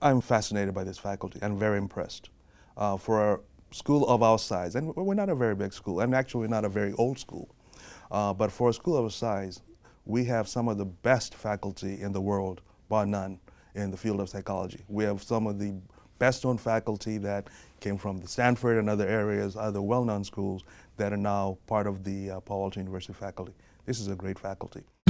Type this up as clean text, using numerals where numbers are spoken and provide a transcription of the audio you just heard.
I'm fascinated by this faculty and very impressed. For a school of our size, and we're not a very big school, and actually not a very old school, but for a school of our size, we have some of the best faculty in the world, bar none, in the field of psychology. We have some of the best known faculty that came from the Stanford and other areas, other well-known schools that are now part of the Palo Alto University faculty. This is a great faculty.